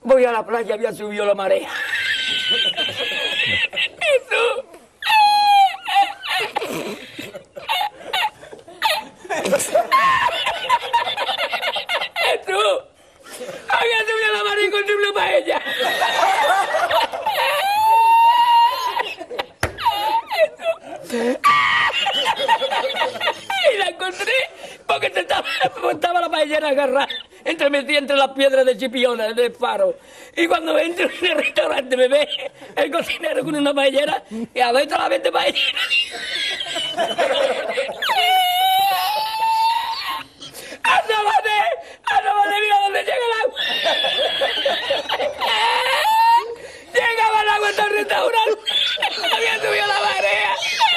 Voy a la playa, había subido la marea. Jesús. Jesús. Había subido la marea y encontré una paella. Y la encontré porque estaba la paellera agarrada metida entre las piedras de Chipiona, del faro. Y cuando entro en el restaurante me ve el cocinero con una paellera y a ver toda la vez de paellera. ¡Asómate, mira dónde llega el agua! Llegaba el agua hasta el restaurante. Había subido la marea.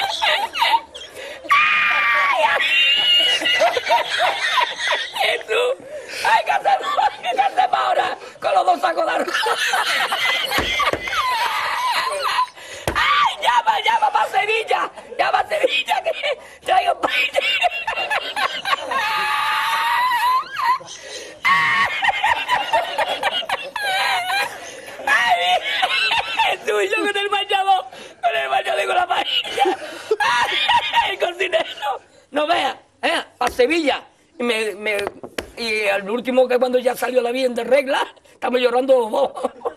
Jesús, hay que hacer ahora con los dos sacos de arroz. ¡Ay, llama para Sevilla! ¡Llama a Sevilla que traigo paella! ¡Ay, Jesús, y yo con el bañador con la paella! ¡Ay, el cocinero! No vea, para Sevilla. Y el último que cuando ya salió la bien de regla, estamos llorando los dos.